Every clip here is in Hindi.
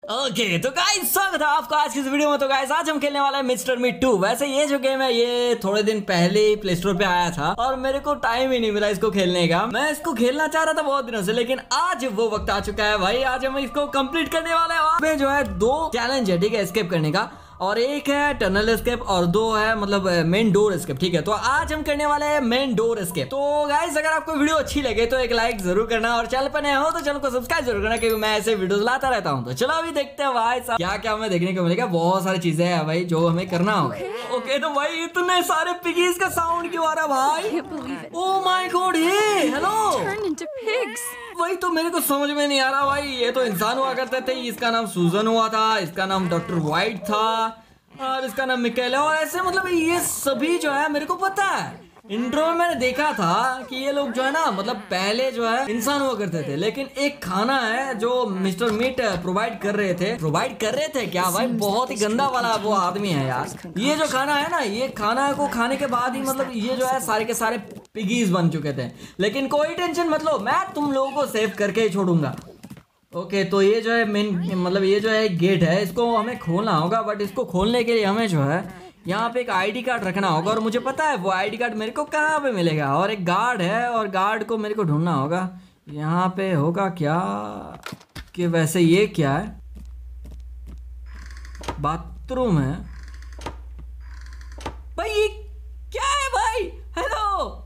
ओके तो गाइस स्वागत है आपका आज की इस वीडियो में। तो गाइस आज हम खेलने वाला है मिस्टर मीट 2। वैसे ये जो गेम है ये थोड़े दिन पहले ही प्ले स्टोर पे आया था और मेरे को टाइम ही नहीं मिला इसको खेलने का। मैं इसको खेलना चाह रहा था बहुत दिनों से, लेकिन आज वो वक्त आ चुका है भाई। आज हम इसको कंप्लीट करने वाले हैं। इसमें जो है 2 चैलेंज है, ठीक है, एस्केप करने का, और एक है टनल एस्केप और 2 है मतलब मेन डोर एस्केप। ठीक है, तो आज हम करने वाले हैं मेन डोर एस्केप। तो गाइस अगर आपको वीडियो अच्छी लगे तो एक लाइक जरूर करना और चैनल पर नए हो तो चैनल को सब्सक्राइब जरूर करना, क्योंकि मैं ऐसे वीडियोस लाता रहता हूं। तो चलो अभी देखते हैं भाई क्या क्या हमें देखने को मिलेगा। बहुत सारी चीजें हैं भाई जो हमें करना होगा। ओके तो भाई इतने सारे पिगीज का साउंड क्यों आ रहा भाई? Oh my god, hey hello भाई। तो मेरे को समझ में नहीं आ रहा भाई, ये तो इंसान हुआ करते थे। इसका नाम सूजन हुआ था, इसका नाम डॉक्टर व्हाइट था और इसका नाम मिकेल है, और ऐसे मतलब ये सभी जो है मेरे को पता है। इंट्रो में मैंने देखा था कि ये लोग जो है ना मतलब पहले जो है इंसान हुआ करते थे, लेकिन एक खाना है जो मिस्टर मीट प्रोवाइड कर रहे थे क्या भाई? बहुत ही गंदा वाला वो आदमी है यार। ये जो खाना है ना, ये खाना को खाने के बाद ही मतलब ये जो है सारे के सारे पिगीज बन चुके थे। लेकिन कोई टेंशन मत लो, मैं तुम लोगों को सेव करके ही छोड़ूंगा। ओके तो ये जो है मेन मतलब ये जो है गेट है, इसको हमें खोलना होगा। बट इसको खोलने के लिए हमें जो है यहाँ पे एक आईडी कार्ड रखना होगा, और मुझे पता है वो आईडी कार्ड मेरे को कहाँ पे मिलेगा। और एक गार्ड है और गार्ड को मेरे को ढूंढना होगा। यहाँ पे होगा क्या कि वैसे ये क्या है? बाथरूम है भाई। ये क्या है भाई? हेलो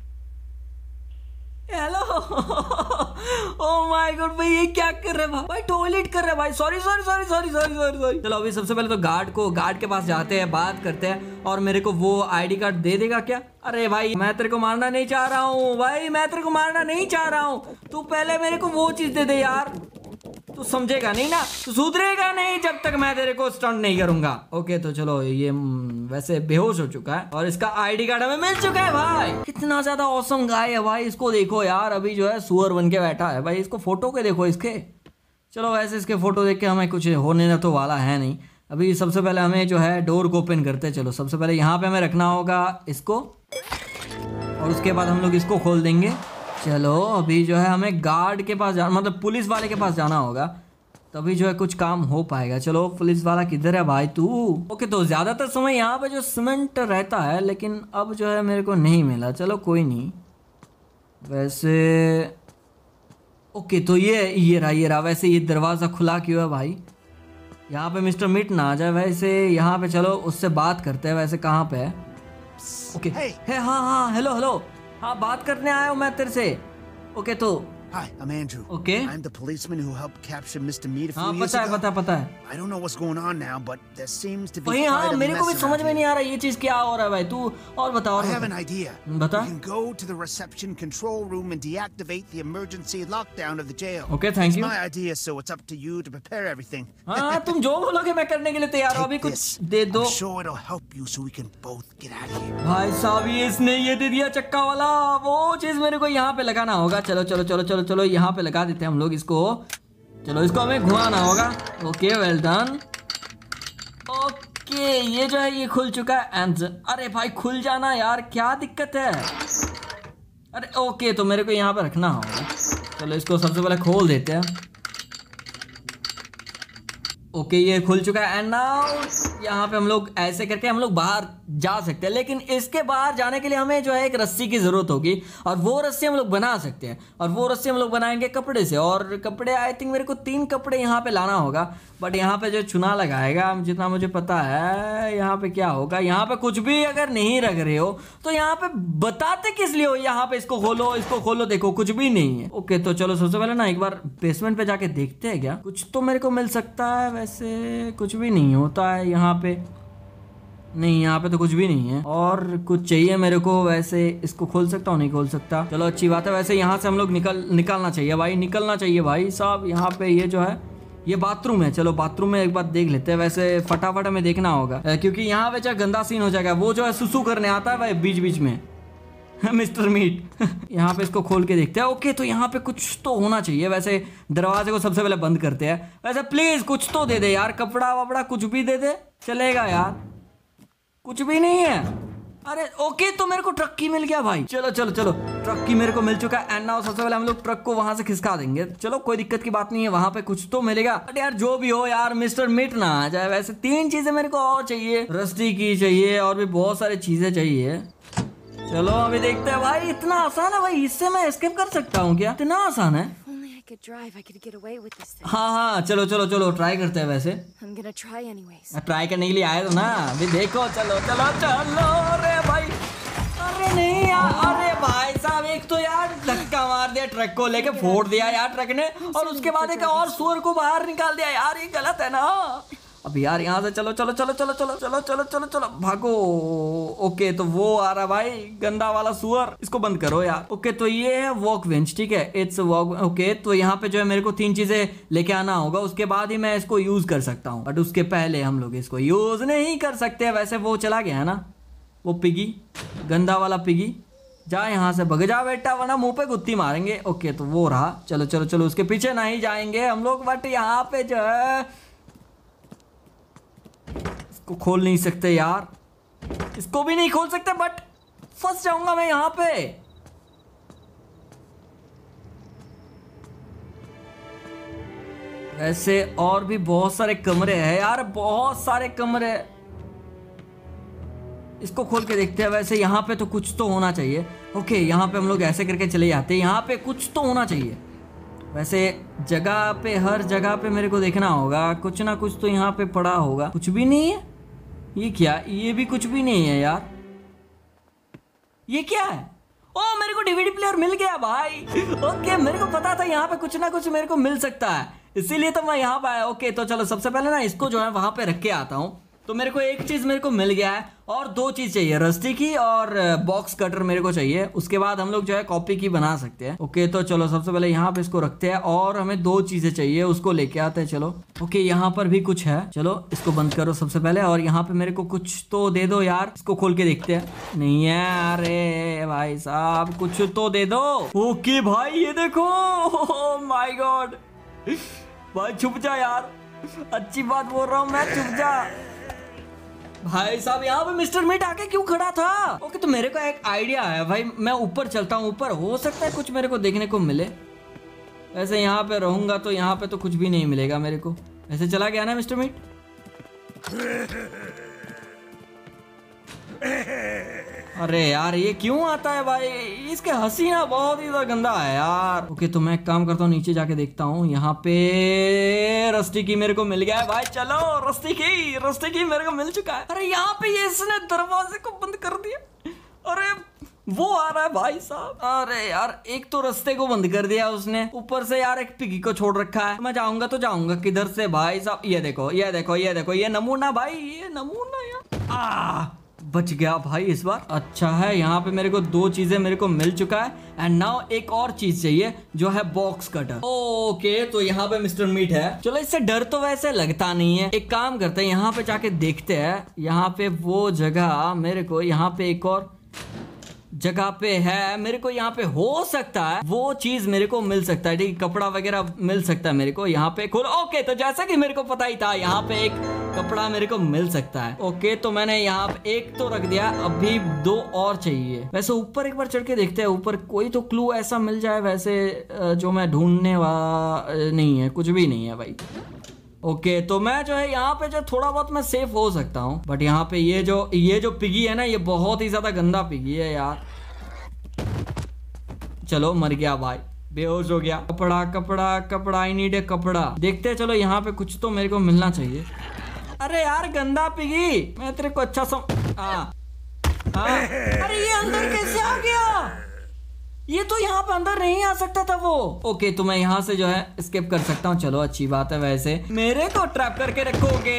ओह माय गॉड भाई, ये क्या कर रहे हैं भाई? टॉयलेट कर रहे हैं भाई। सॉरी। चलो अभी सबसे पहले तो गार्ड के पास जाते हैं, बात करते हैं, और मेरे को वो आईडी कार्ड दे देगा क्या? अरे भाई मैं तेरे को मारना नहीं चाह रहा हूँ भाई, मैं तेरे को मारना नहीं चाह रहा हूँ। तू पहले मेरे को वो चीज दे दे यार। तू समझेगा नहीं ना, तू सुधरेगा नहीं जब तक मैं तेरे को स्टंट नहीं करूंगा। ओके तो चलो ये वैसे बेहोश हो चुका है और इसका आईडी कार्ड हमें मिल चुका है भाई। कितना ज्यादा औसम गाय है भाई, इसको देखो यार। अभी जो है सुअर बन के बैठा है भाई, इसको फोटो के देखो इसके। चलो वैसे इसके फोटो देख के हमें कुछ होने तो वाला है नहीं। अभी सबसे पहले हमें जो है डोर को ओपन करते हैं। चलो सबसे पहले यहाँ पे हमें रखना होगा इसको, और उसके बाद हम लोग इसको खोल देंगे। चलो अभी जो है हमें गार्ड के पास जाना, मतलब पुलिस वाले के पास जाना होगा, तभी जो है कुछ काम हो पाएगा। चलो पुलिस वाला किधर है भाई तू? ओके तो ज्यादातर समय यहाँ पे जो सीमेंट रहता है, लेकिन अब जो है मेरे को नहीं मिला। चलो कोई नहीं। वैसे ओके तो ये रहा। वैसे ये दरवाजा खुला क्यों है भाई? यहाँ पे मिस्टर मीट ना आ जाए। वैसे यहाँ पे चलो उससे बात करते हैं। वैसे कहाँ पे है? ओके है, हाँ हेलो हाँ बात करने आया हूँ मैं तेरे से। ओके तो Hi, I'm Andrew. Okay. I'm the policeman who helped capture Mr. Meat a few हाँ years ago. पता है। I don't know what's going on now, but there seems to be भाई quite हाँ a मेरे को भी mess समझ around में नहीं here. आ रहा ये चीज क्या हो रहा है भाई। तू और बता। I have an idea. बता। You can go to the reception control room and deactivate the emergency lockdown of the jail. Okay, thank you. It's my idea, so it's up to you to prepare everything. हाँ तुम जो बोलोगे मैं करने के लिए तैयार हूँ। अभी Take कुछ this. दे दो। I'm sure it'll help you so we can both get out of here. भाई साहब ये इसने ये दे दिया चक्का वाला, वो चीज मेरे को यहाँ पे लगाना होगा। चलो यहाँ पे लगा देते हैं हम लोग इसको। चलो इसको हमें घुमाना होगा। Okay well done. ओके ये जो है ये खुल चुका है। एंड अरे भाई खुल जाना यार, क्या दिक्कत है? अरे ओके तो मेरे को यहाँ पे रखना होगा। चलो इसको सबसे पहले खोल देते हैं। ओके ये खुल चुका है। एंड नाउ यहाँ पे हम लोग ऐसे करके हम लोग बाहर जा सकते हैं, लेकिन इसके बाहर जाने के लिए हमें जो है एक रस्सी की जरूरत होगी, और वो रस्सी हम लोग बना सकते हैं। और वो रस्सी हम लोग बनाएंगे कपड़े से, और कपड़े आई थिंक मेरे को 3 कपड़े यहाँ पे लाना होगा। बट यहाँ पे जो चुना लगाएगा, जितना मुझे पता है यहाँ पे क्या होगा, यहाँ पे कुछ भी अगर नहीं रख रहे हो तो यहाँ पे बताते किस लिए हो? यहाँ पे इसको खोलो, देखो कुछ भी नहीं है। ओके तो चलो सबसे पहले ना एक बार बेसमेंट पे जाके देखते हैं क्या कुछ तो मेरे को मिल सकता है। वैसे कुछ भी नहीं होता है यहाँ पे, नहीं यहाँ पे तो कुछ भी नहीं है। और कुछ चाहिए मेरे को। वैसे इसको खोल सकता हूँ? नहीं खोल सकता। चलो अच्छी बात है। वैसे यहाँ से हम लोग निकलना चाहिए भाई साहब। यहाँ पे ये जो है ये बाथरूम है। चलो बाथरूम में एक बार देख लेते हैं। वैसे फटाफट हमें देखना होगा, क्योंकि यहाँ पे जो गंदा सीन हो जाएगा। वो जो है सुसु करने आता है भाई बीच में मिस्टर मीट। यहाँ पे इसको खोल के देखते हैं। ओके तो यहाँ पे कुछ तो होना चाहिए। वैसे दरवाजे को सबसे पहले बंद करते हैं। वैसे प्लीज कुछ तो दे दे यार, कपड़ा वपड़ा कुछ भी दे दे चलेगा यार। कुछ भी नहीं है। अरे ओके, तो मेरे को ट्रक की मिल गया भाई। चलो चलो चलो, ट्रक की मेरे को मिल चुका है। एंड नाउ सबसे पहले हम लोग ट्रक को वहां से खिसका देंगे। चलो कोई दिक्कत की बात नहीं है, वहां पे कुछ तो मिलेगा। बट यार जो भी हो यार, मिस्टर मिट ना आ जाए। वैसे 3 चीजें मेरे को और चाहिए, रस्टी की चाहिए और भी बहुत सारी चीजें चाहिए। चलो अभी देखते हैं भाई। इतना आसान है भाई, इससे मैं एस्केप कर सकता हूँ क्या? इतना आसान है। हाँ हाँ, चलो चलो चलो ट्राई करते हैं। वैसे ट्राई करने के लिए आए तो ना। अभी देखो, चलो चलो चलो। अरे भाई, अरे नहीं यार, अरे भाई साहब, एक तो यार धक्का मार दिया, ट्रक को लेके फोड़ दिया यार ट्रक ने, और उसके बाद एक और सुअर को बाहर निकाल दिया यार। ये गलत है ना। अब यार यहाँ से चलो चलो चलो चलो चलो चलो चलो चलो चलो भागो। ओके, तो वो आ रहा भाई गंदा वाला सुअर, इसको बंद करो यार। ओके, तो ये है वॉक बेंच, ठीक है, इट्स वॉक। ओके, तो यहाँ पे जो है मेरे को 3 चीजें लेके आना होगा, उसके बाद ही मैं इसको यूज कर सकता हूँ। बट उसके पहले हम लोग इसको यूज नहीं कर सकते। वैसे वो चला गया है ना, वो पिगी, गंदा वाला पिगी। जा यहाँ से, भग जा बेटा, वरना मुंह पे गुत्ती मारेंगे। ओके, तो वो रहा। चलो चलो चलो, उसके पीछे नहीं जाएंगे हम लोग। बट यहाँ पे जो है इसको खोल नहीं सकते यार, इसको भी नहीं खोल सकते। बट फंस जाऊंगा मैं यहाँ पे। वैसे और भी बहुत सारे कमरे हैं यार, बहुत सारे कमरे। इसको खोल के देखते हैं। वैसे यहाँ पे तो कुछ तो होना चाहिए। ओके, यहाँ पे हम लोग ऐसे करके चले जाते हैं। यहाँ पे कुछ तो होना चाहिए। वैसे जगह पे, हर जगह पे मेरे को देखना होगा, कुछ ना कुछ तो यहाँ पे पड़ा होगा। कुछ भी नहीं है। ये क्या? ये भी कुछ भी नहीं है यार। ये क्या है? ओ, मेरे को डीवीडी प्लेयर मिल गया भाई। ओके, मेरे को पता था यहाँ पे कुछ ना कुछ मेरे को मिल सकता है, इसीलिए तो मैं यहाँ पे आया। ओके, तो चलो सबसे पहले ना इसको जो है वहां पे रख के आता हूँ। तो मेरे को एक चीज मेरे को मिल गया है, और 2 चीज चाहिए, रस्टी की और बॉक्स कटर मेरे को चाहिए। उसके बाद हम लोग जो है कॉपी की बना सकते हैं। ओके, तो चलो सबसे पहले यहाँ पे इसको रखते हैं, और हमें 2 चीजें चाहिए, उसको लेके आते हैं। चलो ओके, यहाँ पर भी कुछ है। चलो इसको बंद करो सबसे पहले, और यहाँ पे मेरे को कुछ तो दे दो यार। इसको खोल के देखते हैं। नहीं है। अरे भाई साहब, कुछ तो दे दो। ओके भाई, ये देखो। माय गॉड भाई, छुप जा यार, अच्छी बात बोल रहा हूँ मैं, छुप जा। भाई साहब, यहाँ पे मिस्टर मीट आके क्यों खड़ा था? ओके, तो मेरे को एक आइडिया है भाई, मैं ऊपर चलता हूँ। ऊपर हो सकता है कुछ मेरे को देखने को मिले। वैसे यहाँ पे रहूंगा तो यहाँ पे तो कुछ भी नहीं मिलेगा मेरे को। ऐसे चला गया ना मिस्टर मीट। अरे यार, ये क्यों आता है भाई? इसके हंसी ना बहुत ही गंदा है यार। ओके, तो मैं एक काम करता हूँ, नीचे जाके देखता हूँ। यहाँ पे रस्टी की मेरे को मिल गया है भाई। चलो, रस्टी की मेरे को मिल चुका है। अरे यहाँ पे ये इसने दरवाजे को बंद कर दिया। अरे वो आ रहा है भाई साहब। अरे यार, एक तो रास्ते को बंद कर दिया उसने, ऊपर से यार एक पिगी को छोड़ रखा है। मैं जाऊंगा तो जाऊंगा किधर से भाई साहब? ये देखो, ये देखो, ये देखो, ये नमूना भाई, ये नमूना यार। बच गया भाई इस बार। अच्छा है, यहाँ पे मेरे को 2 चीजें मेरे को मिल चुका है। एंड नाउ एक और चीज चाहिए, जो है बॉक्स कटर। ओके, तो यहाँ पे मिस्टर मीट है। चलो, इससे डर तो वैसे लगता नहीं है। एक काम करते हैं, यहाँ पे जाके देखते हैं। यहाँ पे वो जगह मेरे को, यहाँ पे एक और जगह पे है, मेरे को यहाँ पे हो सकता है वो चीज मेरे को मिल सकता है। ठीक, कपड़ा वगैरह मिल सकता है मेरे को यहाँ पे। खोलो। ओके, तो जैसा कि मेरे को पता ही था, यहाँ पे एक कपड़ा मेरे को मिल सकता है। ओके, तो मैंने यहाँ पे एक तो रख दिया, अभी 2 और चाहिए। वैसे ऊपर एक बार चढ़ के देखते हैं, ऊपर कोई तो क्लू ऐसा मिल जाए वैसे जो मैं ढूंढने वाला नहीं है, कुछ भी नहीं है भाई। ओके, तो मैं जो है यहाँ पे जो थोड़ा बहुत मैं सेफ हो सकता हूँ। बट यहाँ पे ये जो पिगी है ना, ये बहुत ही ज्यादा गंदा पिगी है यार। चलो, मर गया भाई, बेहोश हो गया। कपड़ा कपड़ा कपड़ा, आई नीड ए कपड़ा। देखते हैं, चलो यहाँ पे कुछ तो मेरे को मिलना चाहिए। अरे यार, गंदा पिगी, मैं तेरे को अच्छा अरे ये अंदर कैसे आ गया? ये तो यहाँ पे अंदर नहीं आ सकता था वो। ओके, तो मैं यहाँ से जो है स्किप कर सकता हूँ। चलो, अच्छी बात है। वैसे मेरे को ट्रैप करके रखोगे?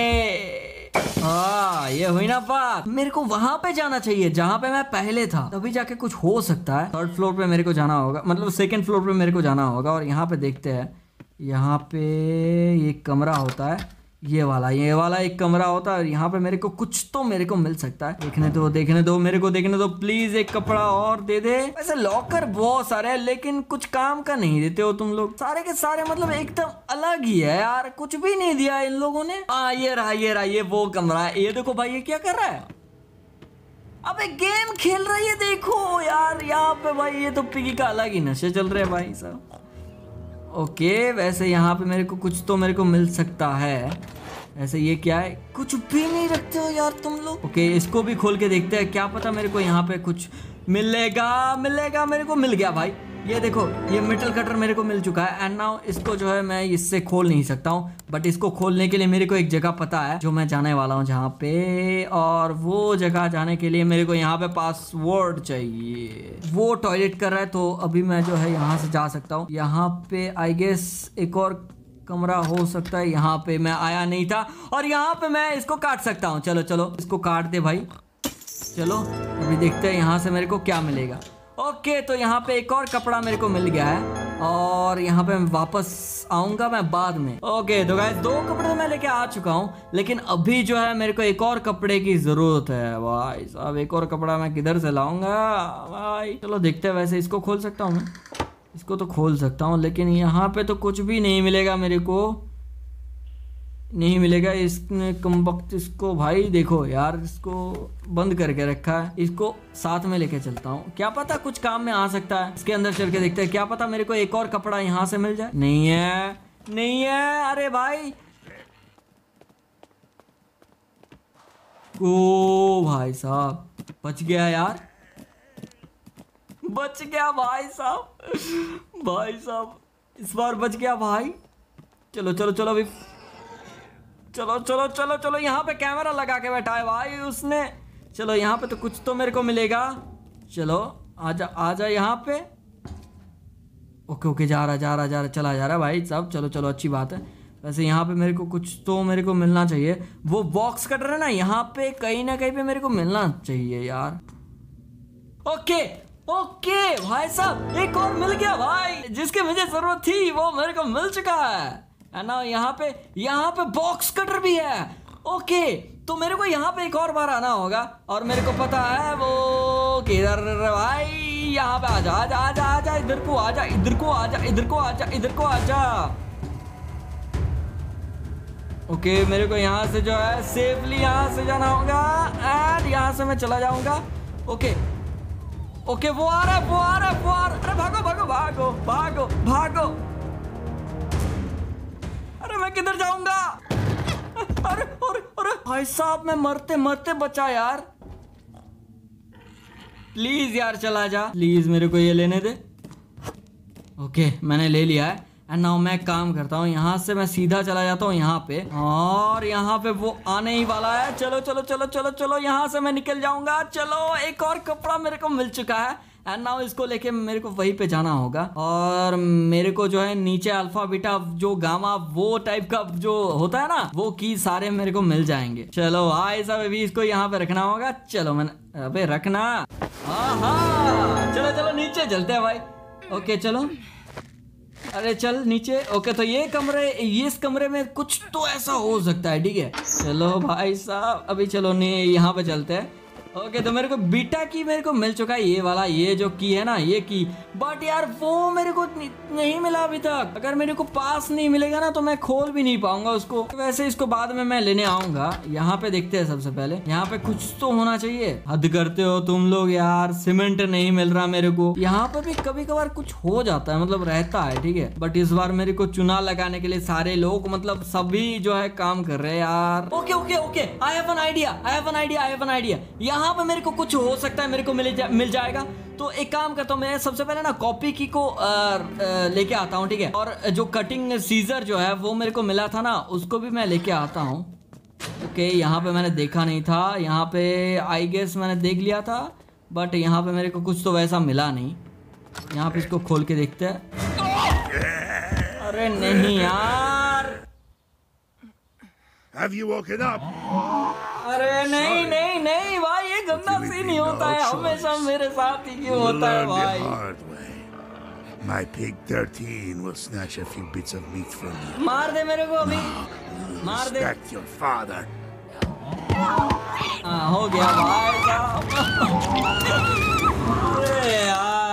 ये हुई ना बात। मेरे को वहां पे जाना चाहिए जहां पे मैं पहले था, तभी जाके कुछ हो सकता है। 3rd फ्लोर पे मेरे को जाना होगा, मतलब 2nd फ्लोर पे मेरे को जाना होगा। और यहाँ पे देखते हैं, यहाँ पे ये कमरा होता है, ये वाला एक कमरा होता है। और यहाँ पे मेरे को कुछ तो मेरे को मिल सकता है। देखने दो मेरे को देखने दो प्लीज। एक कपड़ा और दे दे। वैसे लॉकर बहुत सारे हैं, लेकिन कुछ काम का नहीं देते हो तुम लोग, सारे के सारे। मतलब एकदम अलग ही है यार, कुछ भी नहीं दिया इन लोगों ने। ये रहा, ये वो कमरा है। ये देखो भाई, ये क्या कर रहा है? अबे गेम खेल रही है देखो यार यहाँ पे भाई। ये तो पिगी का अलग ही नशे चल रहे हैं भाई साहब। ओके वैसे यहाँ पे मेरे को कुछ तो मेरे को मिल सकता है। ऐसे ये क्या है, कुछ भी नहीं रखते हो यार तुम लोग। ओके इसको भी खोल के देखते हैं, क्या पता मेरे को यहाँ पे कुछ मिलेगा। मेरे को मिल गया भाई। ये देखो ये मेटल कटर मेरे को मिल चुका है। एंड नाउ इसको जो है मैं इससे खोल नहीं सकता हूँ, बट इसको खोलने के लिए मेरे को एक जगह पता है जो मैं जाने वाला हूँ जहाँ पे, और वो जगह जाने के लिए मेरे को यहाँ पे पासवर्ड चाहिए। वो टॉयलेट कर रहा है तो अभी मैं जो है यहाँ से जा सकता हूँ। यहाँ पे आई गेस एक और कमरा हो सकता है, यहाँ पे मैं आया नहीं था और यहाँ पे मैं इसको काट सकता हूँ। चलो चलो इसको काट दे भाई। चलो अभी देखते हैं यहाँ से मेरे को क्या मिलेगा। ओके तो यहाँ पे एक और कपड़ा मेरे को मिल गया है और यहाँ पे मैं वापस आऊंगा मैं बाद में। ओके तो गाइस 2 कपड़े तो मैं लेके आ चुका हूँ, लेकिन अभी जो है मेरे को एक और कपड़े की जरूरत है भाई साहब। एक और कपड़ा मैं किधर से लाऊंगा भाई। चलो देखते हैं। वैसे इसको खोल सकता हूँ मैं, इसको तो खोल सकता हूँ, लेकिन यहाँ पे तो कुछ भी नहीं मिलेगा मेरे को, नहीं मिलेगा। इसने कम वक्त इसको भाई देखो यार, इसको बंद करके रखा है। इसको साथ में लेके चलता हूँ, क्या पता कुछ काम में आ सकता है। इसके अंदर चल के देखते हैं, क्या पता मेरे को एक और कपड़ा यहाँ से मिल जाए। नहीं है नहीं है, अरे भाई ओ भाई साहब बच गया यार, बच गया भाई साहब। भाई साहब इस बार बच गया भाई। चलो चलो चलो अभी चलो चलो चलो चलो। यहाँ पे कैमरा लगा के बैठा है भाई उसने। चलो यहाँ पे तो कुछ तो मेरे को मिलेगा। चलो आजा आजा यहाँ पे। ओके ओके जा रहा चला जा रहा भाई साहब। चलो चलो अच्छी बात है। वैसे यहाँ पे मेरे को कुछ तो मेरे को मिलना चाहिए। वो बॉक्स कटर है ना, यहाँ पे कहीं ना कहीं पे मेरे को मिलना चाहिए यार। ओके ओके भाई साहब एक और मिल गया भाई, जिसकी मुझे जरूरत थी वो मेरे को मिल चुका है ना। यहाँ पे बॉक्स कटर भी है। ओके तो मेरे को यहाँ पे एक और बार आना होगा और मेरे को पता है वो किधर भाई। यहाँ पे आजा आजा आजा आजा, इधर को आजा, इधर को आजा, इधर को आजा, इधर को आजा। ओके मेरे को यहाँ से जो है सेफली यहाँ से जाना होगा एंड यहाँ से मैं चला जाऊंगा। ओके ओके वो आ रहा है। अरे भागो भागो भागो भागो भागो। अरे मैं किधर जाऊंगा। अरे अरे अरे भाई साहब मैं मरते मरते बचा यार। प्लीज यार चला जा, प्लीज मेरे को ये लेने दे। ओके मैंने ले लिया है एंड नाउ मैं काम करता हूँ। यहाँ से मैं सीधा चला जाता हूँ यहाँ पे, और यहाँ पे वो आने ही वाला है। चलो चलो चलो चलो चलो यहाँ से मैं निकल जाऊंगा। चलो एक और कपड़ा मेरे को मिल चुका है एंड नाउ इसको लेके मेरे को वहीं पे जाना होगा। और मेरे को जो है नीचे अल्फा बीटा जो गामा वो टाइप का जो होता है ना, वो की सारे मेरे को मिल जाएंगे। चलो भाई साहब अभी इसको यहाँ पे रखना होगा। चलो मैंने अबे रखना। हाँ चलो चलो नीचे चलते हैं भाई। ओके चलो अरे चल नीचे। ओके तो ये इस कमरे में कुछ तो ऐसा हो सकता है। ठीक है चलो भाई साहब अभी चलो नहीं यहाँ पे चलते हैं। ओके तो मेरे को बीटा की मेरे को मिल चुका है, ये वाला, ये जो की है ना ये की। बट यार वो मेरे को नहीं मिला अभी तक। अगर मेरे को पास नहीं मिलेगा ना तो मैं खोल भी नहीं पाऊंगा उसको। वैसे इसको बाद में मैं लेने आऊंगा। यहाँ पे देखते हैं सबसे पहले, यहाँ पे कुछ तो होना चाहिए। हद करते हो तुम लोग यार, सीमेंट नहीं मिल रहा मेरे को। यहाँ पे भी कभी कभार कुछ हो जाता है, मतलब रहता है। ठीक है बट इस बार मेरे को चुना लगाने के लिए सारे लोग मतलब सभी जो है काम कर रहे हैं यार। Okay okay okay I have an idea. यहाँ पे मेरे को कुछ हो सकता है, मेरे को मिल जाएगा। तो एक काम करता हूँ मैं सबसे पहले ना कॉपी की को लेके आता हूँ। ठीक है और जो कटिंग सीजर जो है वो मेरे को मिला था ना, उसको भी मैं लेके आता हूँ। ओके यहाँ पे मैंने देखा नहीं था, यहाँ पे आई गेस मैंने देख लिया था बट यहाँ पे मेरे को कुछ तो वैसा मिला नहीं। यहाँ पे इसको खोल के देखते हैं। अरे नहीं यार। Have you woken up? अरे नहीं नहीं नहीं भाई, ये गंदा सीन नहीं होता है, हमेशा मेरे साथ ही क्यों होता है भाई। My pig 13 will snatch a few bits of meat from you. मार दे मेरे को अभी, मार दे। Respect your father. हाँ हो गया भाई साहब। अरे यार